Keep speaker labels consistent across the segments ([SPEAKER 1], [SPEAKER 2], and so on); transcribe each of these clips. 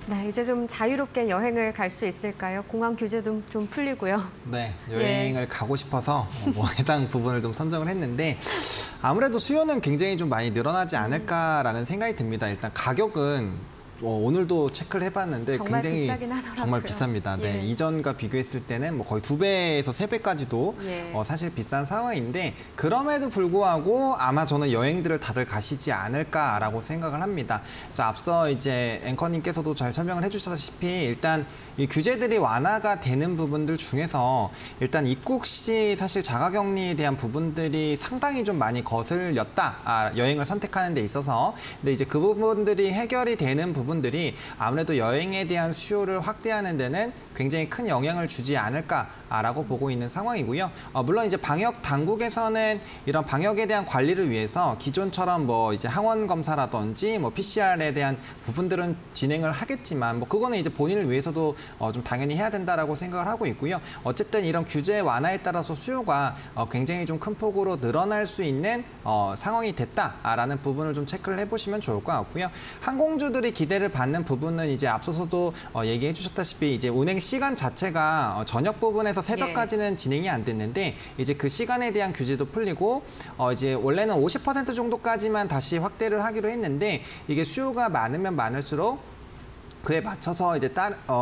[SPEAKER 1] 네, 이제 좀 자유롭게 여행을 갈 수 있을까요? 공항 규제도 좀 풀리고요.
[SPEAKER 2] 네, 여행을 가고 싶어서 뭐 해당 부분을 좀 선정을 했는데 아무래도 수요는 굉장히 좀 많이 늘어나지 않을까라는 생각이 듭니다. 일단 가격은 오늘도 체크를 해봤는데
[SPEAKER 1] 정말
[SPEAKER 2] 굉장히
[SPEAKER 1] 비싸긴 하더라고요.
[SPEAKER 2] 정말 비쌉니다. 네, 이전과 비교했을 때는 뭐 거의 2배에서 3배까지도 사실 비싼 상황인데 그럼에도 불구하고 아마 저는 여행들을 다들 가시지 않을까라고 생각을 합니다. 그래서 앞서 이제 앵커님께서도 잘 설명을 해주셨다시피 일단 이 규제들이 완화가 되는 부분들 중에서 일단 입국 시 사실 자가격리에 대한 부분들이 상당히 좀 많이 거슬렸다. 여행을 선택하는 데 있어서. 근데 이제 그 부분들이 해결이 되는 부분들이 아무래도 여행에 대한 수요를 확대하는 데는 굉장히 큰 영향을 주지 않을까라고 보고 있는 상황이고요. 물론 이제 방역 당국에서는 이런 방역에 대한 관리를 위해서 기존처럼 뭐 이제 항원 검사라든지 뭐 PCR에 대한 부분들은 진행을 하겠지만 뭐 그거는 이제 본인을 위해서도 좀 당연히 해야 된다라고 생각을 하고 있고요. 어쨌든 이런 규제 완화에 따라서 수요가 굉장히 좀 큰 폭으로 늘어날 수 있는 상황이 됐다라는 부분을 좀 체크를 해보시면 좋을 것 같고요. 항공주들이 기대를 받는 부분은 이제 앞서서도 얘기해 주셨다시피 이제 운행 시간 자체가 저녁 부분에서 새벽까지는 진행이 안 됐는데 이제 그 시간에 대한 규제도 풀리고 이제 원래는 50% 정도까지만 다시 확대를 하기로 했는데 이게 수요가 많으면 많을수록 그에 맞춰서 이제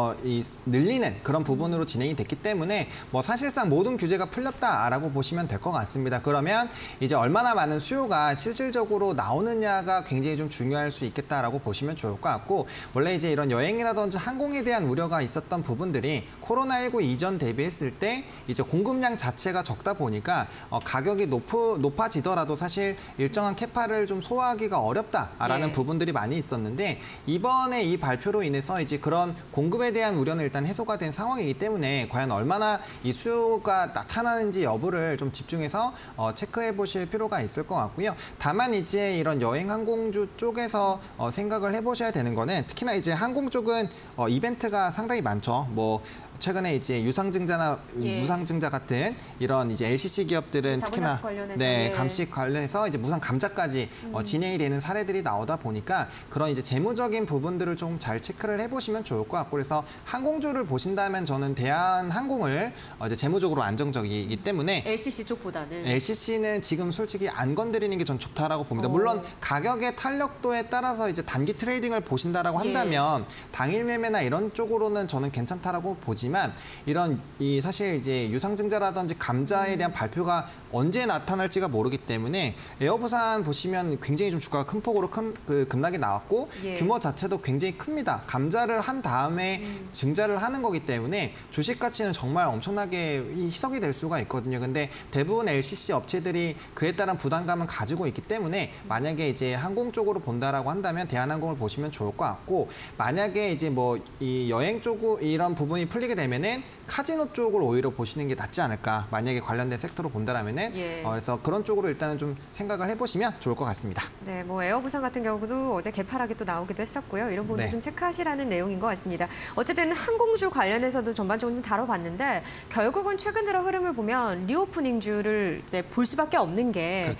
[SPEAKER 2] 늘리는 그런 부분으로 진행이 됐기 때문에 뭐 사실상 모든 규제가 풀렸다라고 보시면 될 것 같습니다. 그러면 이제 얼마나 많은 수요가 실질적으로 나오느냐가 굉장히 좀 중요할 수 있겠다라고 보시면 좋을 것 같고 원래 이제 이런 여행이라든지 항공에 대한 우려가 있었던 부분들이 코로나19 이전 대비했을 때 이제 공급량 자체가 적다 보니까 가격이 높아지더라도 사실 일정한 캐파를 좀 소화하기가 어렵다라는 부분들이 많이 있었는데 이번에 이 발표로 인해서 이제 그런 공급에 대한 우려는 일단 해소가 된 상황이기 때문에 과연 얼마나 이 수요가 나타나는지 여부를 좀 집중해서 체크해 보실 필요가 있을 것 같고요. 다만 이제 이런 여행 항공주 쪽에서 생각을 해보셔야 되는 거는 특히나 이제 항공 쪽은 이벤트가 상당히 많죠. 뭐 최근에 이제 유상증자나 무상증자 같은 이런 이제 LCC 기업들은 특히나 감식 관련해서 이제 무상 감자까지 진행이 되는 사례들이 나오다 보니까 그런 이제 재무적인 부분들을 좀 잘 체크를 해보시면 좋을 것 같고 그래서 항공주를 보신다면 저는 대한항공을 이제 재무적으로 안정적이기 때문에
[SPEAKER 1] LCC 쪽보다는
[SPEAKER 2] LCC는 지금 솔직히 안 건드리는 게 전 좋다라고 봅니다. 물론 가격의 탄력도에 따라서 이제 단기 트레이딩을 보신다라고 한다면 당일 매매나 이런 쪽으로는 저는 괜찮다라고 보지만 이런 사실 이제 유상증자라든지 감자에 대한 발표가 언제 나타날지가 모르기 때문에 에어부산 보시면 굉장히 좀 주가가 큰 폭으로 급락이 나왔고 규모 자체도 굉장히 큽니다. 감자를 한 다음에 증자를 하는 거기 때문에 주식 가치는 정말 엄청나게 희석이 될 수가 있거든요. 근데 대부분 LCC 업체들이 그에 따른 부담감은 가지고 있기 때문에 만약에 이제 항공 쪽으로 본다라고 한다면 대한항공을 보시면 좋을 것 같고 만약에 이제 뭐 이 여행 쪽 이런 부분이 풀리게 되면은 카지노 쪽을 오히려 보시는 게 낫지 않을까. 만약에 관련된 섹터로 본다라면은 그래서 그런 쪽으로 일단은 좀 생각을 해보시면 좋을 것 같습니다.
[SPEAKER 1] 네, 뭐 에어부산 같은 경우도 어제 개파락이 또 나오기도 했었고요. 이런 부분도 좀 체크하시라는 내용인 것 같습니다. 어쨌든 항공주 관련해서도 전반적으로 좀 다뤄봤는데 결국은 최근 들어 흐름을 보면 리오프닝주를 이제 볼 수밖에 없는 게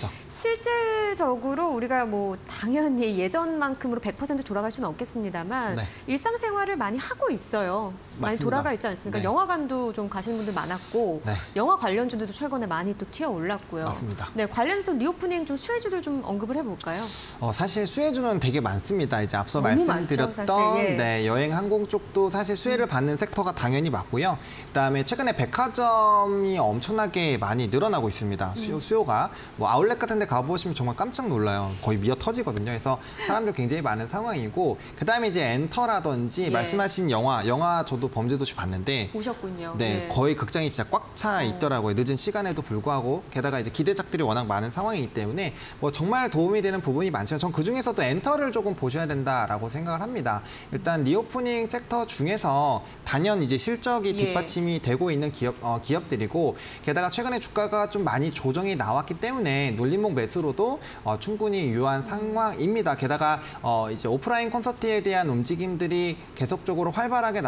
[SPEAKER 1] 실질적으로 우리가 뭐 당연히 예전만큼으로 100% 돌아갈 수는 없겠습니다만 일상생활을 많이 하고 있어요. 많이 돌아가 있지 않습니까? 영화관도 좀 가시는 분들 많았고 영화 관련주들도 최근에 많이 또 튀어 올랐고요.
[SPEAKER 2] 맞습니다.
[SPEAKER 1] 네, 관련해서 리오프닝 좀 수혜주들 좀 언급을 해볼까요?
[SPEAKER 2] 사실 수혜주는 되게 많습니다. 이제 앞서 말씀드렸던 여행 항공 쪽도 사실 수혜를 받는 섹터가 당연히 맞고요. 그다음에 최근에 백화점이 엄청나게 많이 늘어나고 있습니다. 수요가 뭐 아울렛 같은 데 가보시면 정말 깜짝 놀라요. 거의 미어 터지거든요. 그래서 사람들 굉장히 많은 상황이고 그다음에 이제 엔터라든지 말씀하신 영화 저도 범죄도시 봤는데
[SPEAKER 1] 보셨군요.
[SPEAKER 2] 거의 극장이 진짜 꽉 차 있더라고요. 늦은 시간에도 불구하고 게다가 이제 기대작들이 워낙 많은 상황이기 때문에 뭐 정말 도움이 되는 부분이 많지만 전 그중에서도 엔터를 조금 보셔야 된다라고 생각을 합니다. 일단 리오프닝 섹터 중에서 단연 이제 실적이 뒷받침이 되고 있는 기업들이고 게다가 최근에 주가가 좀 많이 조정이 나왔기 때문에 눌림목 매수로도 충분히 유효한 상황입니다. 게다가 이제 오프라인 콘서트에 대한 움직임들이 계속적으로 활발하게 나타나고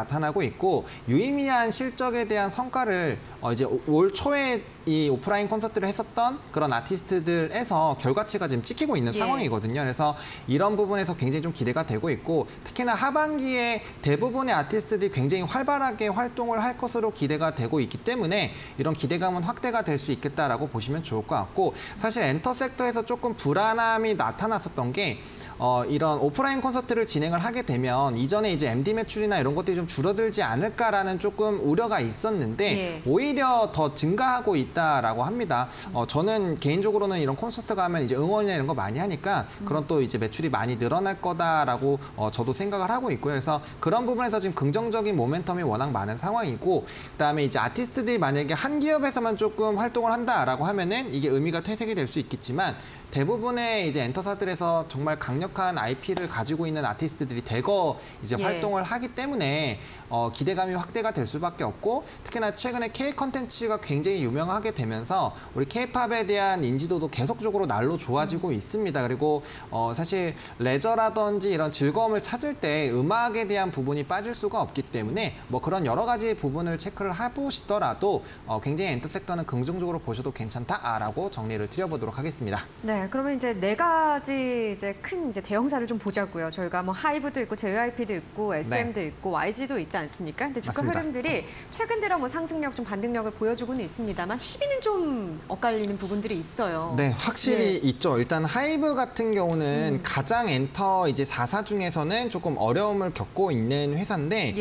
[SPEAKER 2] 있고 유의미한 실적에 대한 성과를 이제 올 초에 이 오프라인 콘서트를 했었던 그런 아티스트들에서 결과치가 지금 찍히고 있는 상황이거든요. 그래서 이런 부분에서 굉장히 좀 기대가 되고 있고 특히나 하반기에 대부분의 아티스트들이 굉장히 활발하게 활동을 할 것으로 기대가 되고 있기 때문에 이런 기대감은 확대가 될 수 있겠다라고 보시면 좋을 것 같고 사실 엔터 섹터에서 조금 불안함이 나타났었던 게 이런 오프라인 콘서트를 진행을 하게 되면 이전에 이제 MD 매출이나 이런 것들이 좀 줄어들지 않을까라는 조금 우려가 있었는데 오히려 더 증가하고 있다라고 합니다. 저는 개인적으로는 이런 콘서트 가면 이제 응원이나 이런 거 많이 하니까 그런 또 이제 매출이 많이 늘어날 거다라고 저도 생각을 하고 있고요. 그래서 그런 부분에서 지금 긍정적인 모멘텀이 워낙 많은 상황이고 그다음에 이제 아티스트들이 만약에 한 기업에서만 조금 활동을 한다라고 하면은 이게 의미가 퇴색이 될 수 있겠지만 대부분의 이제 엔터사들에서 정말 강력한 IP를 가지고 있는 아티스트들이 대거 이제 활동을 하기 때문에 기대감이 확대가 될 수밖에 없고 특히나 최근에 K 컨텐츠가 굉장히 유명하게 되면서 우리 K-팝에 대한 인지도도 계속적으로 날로 좋아지고 있습니다. 그리고 사실 레저라든지 이런 즐거움을 찾을 때 음악에 대한 부분이 빠질 수가 없기 때문에 뭐 그런 여러 가지 부분을 체크를 해보시더라도 굉장히 엔터 섹터는 긍정적으로 보셔도 괜찮다라고 정리를 드려보도록 하겠습니다.
[SPEAKER 1] 네, 그러면 이제 네 가지 이제 큰 이제 대형사를 좀 보자고요. 저희가 뭐 하이브도 있고 JYP도 있고 SM도 있고 YG도 있지 않습니까? 근데 주가
[SPEAKER 2] 맞습니다.
[SPEAKER 1] 흐름들이 최근 들어 뭐 상승력 좀 반등력을 보여주고는 있습니다만 10위는 좀 엇갈리는 부분들이 있어요.
[SPEAKER 2] 네, 확실히 있죠. 일단 하이브 같은 경우는 가장 엔터 이제 4사 중에서는 조금 어려움을 겪고 있는 회사인데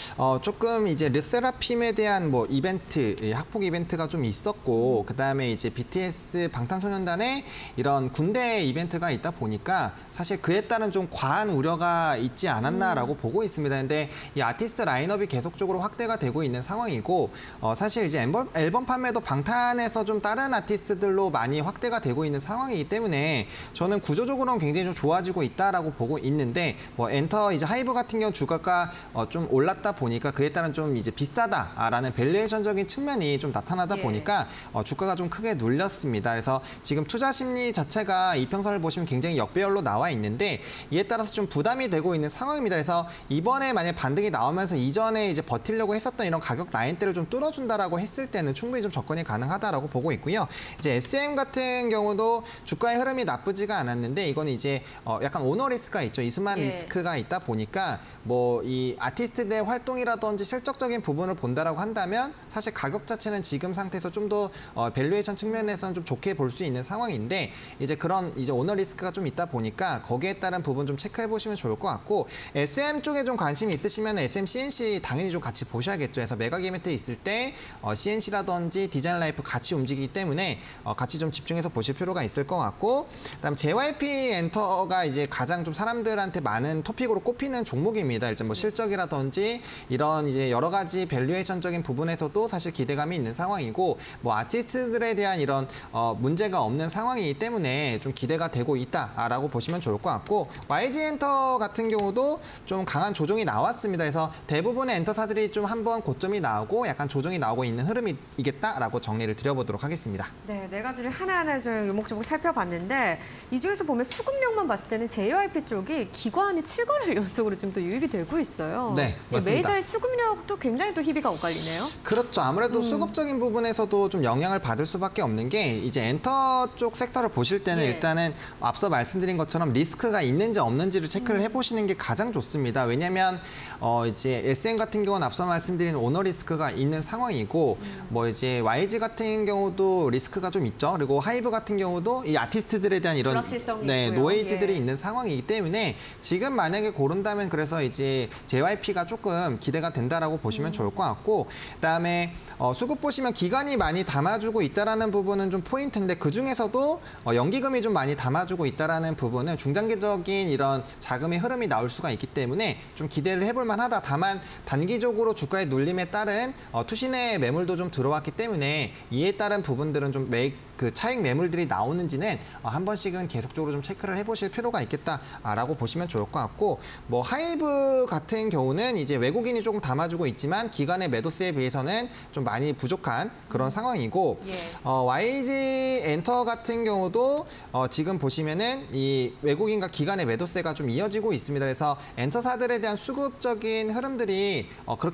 [SPEAKER 2] 조금 이제 르세라핌에 대한 뭐 이벤트, 학폭 이벤트가 좀 있었고 그다음에 이제 BTS 방탄소년단의 이런 군대 이벤트가 있다 보니까 사실 그에 따른 좀 과한 우려가 있지 않았나라고 보고 있습니다. 근데 이 아티스트 라인업이 계속적으로 확대가 되고 있는 상황이고 사실 이제 앨범 판매도 방탄에서 좀 다른 아티스트들로 많이 확대가 되고 있는 상황이기 때문에 저는 구조적으로는 굉장히 좀 좋아지고 있다라고 보고 있는데 뭐 엔터 이제 하이브 같은 경우 주가가 좀 올랐다 보니까 그에 따른 좀 이제 비싸다라는 밸류에이션적인 측면이 좀 나타나다 보니까 주가가 좀 크게 눌렸습니다. 그래서 지금 투자 심리 자체가 이평선을 보시면 굉장히 역배열로 나와 있는데 이에 따라서 좀 부담이 되고 있는 상황입니다. 그래서 이번에 만약 반등이 나오면서 이전에 이제 버티려고 했었던 이런 가격 라인대를 좀 뚫어준다라고 했을 때는 충분히 좀 접근이 가능하다라고 보고 있고요. 이제 SM 같은 경우도 주가의 흐름이 나쁘지가 않았는데 이건 이제 약간 오너 리스크가 있죠. 이수만 리스크가 있다 보니까 뭐 이 아티스트들의 활동이라든지 실적적인 부분을 본다라고 한다면 사실 가격 자체는 지금 상태에서 좀 더 밸류에이션 측면에서는 좀 좋게 볼 수 있는 상황인데 이제 그런 이제 오너 리스크가 좀 있다 보니까 거기에 따른 부분 좀 체크해 보시면 좋을 것 같고 SM 쪽에 좀 관심이 있으시면 SM CNC 당연히 좀 같이 보셔야겠죠. 그래서 메가 이벤트 있을 때 CNC라든지 디자인 라이프 같이 움직이기 때문에 같이 좀 집중해서 보실 필요가 있을 것 같고 그다음 JYP 엔터가 이제 가장 좀 사람들한테 많은 토픽으로 꼽히는 종목입니다. 일단 뭐 실적이라든지 이런 이제 여러 가지 밸류에이션적인 부분에서도 사실 기대감이 있는 상황이고 뭐 아티스트들에 대한 이런 문제가 없는 상황이기 때문에 좀 기대가 되고 있다라고 보시면 좋을 것 같고 YG 엔터 같은 경우도 좀 강한 조정이 나왔습니다. 그래서 대부분의 엔터사들이 좀 한번 고점이 나오고 약간 조정이 나오고 있는 흐름이겠다라고 정리를 드려보도록 하겠습니다.
[SPEAKER 1] 네, 네 가지를 하나하나 좀 요목조목 살펴봤는데 이 중에서 보면 수급력만 봤을 때는 JYP 쪽이 기관이 7거래일 연속으로 지금 또 유입이 되고 있어요.
[SPEAKER 2] 네, 맞습니다.
[SPEAKER 1] 메이저의 수급력도 굉장히 또 희비가 엇갈리네요.
[SPEAKER 2] 그렇죠. 아무래도 수급적인 부분에서도 좀 영향을 받을 수밖에 없는 게 이제 엔터 쪽 섹터를 보실 때는 일단은 앞서 말씀드린 것처럼 리스크가 있는지 없는지를 체크를 해보시는 게 가장 좋습니다. 왜냐하면 이제 SM 같은 경우는 앞서 말씀드린 오너 리스크가 있는 상황이고 뭐 이제 YG 같은 경우도 리스크가 좀 있죠. 그리고 하이브 같은 경우도 이 아티스트들에 대한 이런 노이즈들이 있는 상황이기 때문에 지금 만약에 고른다면 그래서 이제 JYP가 조금 기대가 된다라고 보시면 좋을 것 같고 그다음에 수급 보시면 기관이 많이 담아주고 있다라는 부분은 좀 포인트인데 그 중에서도 연기금이 좀 많이 담아주고 있다라는 부분은 중장기적인 이런 자금의 흐름이 나올 수가 있기 때문에 좀 기대를 해볼 만하다. 다만 단기적으로 주가의 눌림에 따른 투신의 매물도 좀 들어왔기 때문에 이에 따른 부분들은 좀 그 차익 매물들이 나오는지는 한 번씩은 계속적으로 좀 체크를 해보실 필요가 있겠다라고 보시면 좋을 것 같고 뭐 하이브 같은 경우는 이제 외국인이 조금 담아주고 있지만 기관의 매도세에 비해서는 좀 많이 부족한 그런 상황이고 YG 엔터 같은 경우도 지금 보시면은 이 외국인과 기관의 매도세가 좀 이어지고 있습니다. 그래서 엔터사들에 대한 수급적인 흐름들이 그렇게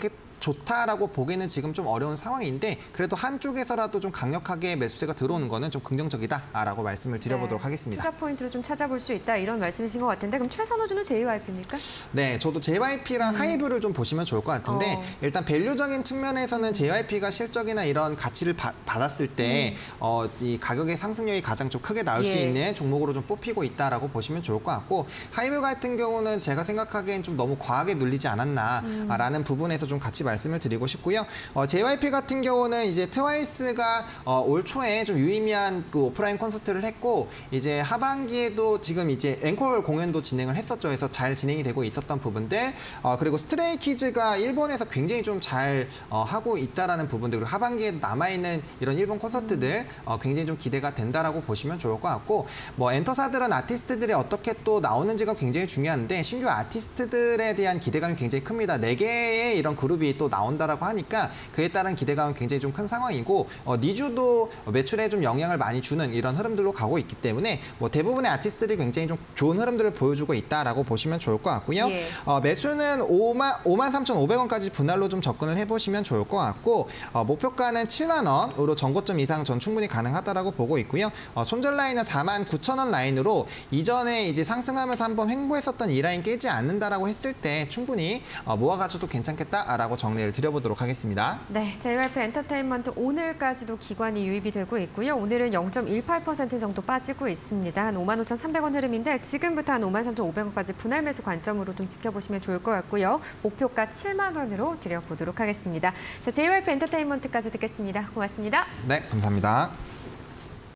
[SPEAKER 2] 좋다라고 보기는 지금 좀 어려운 상황인데 그래도 한쪽에서라도 좀 강력하게 매수세가 들어오는 거는 좀 긍정적이다라고 말씀을 드려보도록 하겠습니다.
[SPEAKER 1] 투자 포인트로 좀 찾아볼 수 있다 이런 말씀이신 것 같은데 그럼 최선호주는 JYP입니까?
[SPEAKER 2] 네, 저도 JYP랑 하이브를 좀 보시면 좋을 것 같은데 일단 밸류적인 측면에서는 JYP가 실적이나 이런 가치를 받았을 때 이 가격의 상승력이 가장 좀 크게 나올 수 있는 종목으로 좀 뽑히고 있다라고 보시면 좋을 것 같고 하이브 같은 경우는 제가 생각하기엔 좀 너무 과하게 눌리지 않았나라는 부분에서 좀 같이 말씀을 드리고 싶고요. JYP 같은 경우는 이제 트와이스가 올 초에 좀 유의미한 그 오프라인 콘서트를 했고 이제 하반기에도 지금 이제 앵콜 공연도 진행을 했었죠. 그래서 잘 진행이 되고 있었던 부분들 그리고 스트레이키즈가 일본에서 굉장히 좀 잘 하고 있다라는 부분들 그리고 하반기에 남아있는 이런 일본 콘서트들 굉장히 좀 기대가 된다라고 보시면 좋을 것 같고 뭐 엔터사들은 아티스트들이 어떻게 또 나오는지가 굉장히 중요한데 신규 아티스트들에 대한 기대감이 굉장히 큽니다. 4개의 이런 그룹이 또 나온다라고 하니까 그에 따른 기대감은 굉장히 좀 큰 상황이고 니주도 매출에 좀 영향을 많이 주는 이런 흐름들로 가고 있기 때문에 뭐 대부분의 아티스트들이 굉장히 좀 좋은 흐름들을 보여주고 있다라고 보시면 좋을 것 같고요. 매수는 53,500원까지 분할로 좀 접근을 해보시면 좋을 것 같고 목표가는 7만 원으로 전고점 이상 전 충분히 가능하다라고 보고 있고요. 손절 라인은 49,000원 라인으로 이전에 이제 상승하면서 한번 횡보했었던 이 라인 깨지 않는다라고 했을 때 충분히 모아가지고도 괜찮겠다라고 정리를 드려보도록 하겠습니다.
[SPEAKER 1] 네, JYP 엔터테인먼트 오늘까지도 기관이 유입이 되고 있고요. 오늘은 0.18% 정도 빠지고 있습니다. 한 55,300원 흐름인데 지금부터 한 53,500원까지 분할 매수 관점으로 좀 지켜보시면 좋을 것 같고요. 목표가 7만 원으로 드려보도록 하겠습니다. 자, JYP 엔터테인먼트까지 듣겠습니다. 고맙습니다.
[SPEAKER 2] 네, 감사합니다.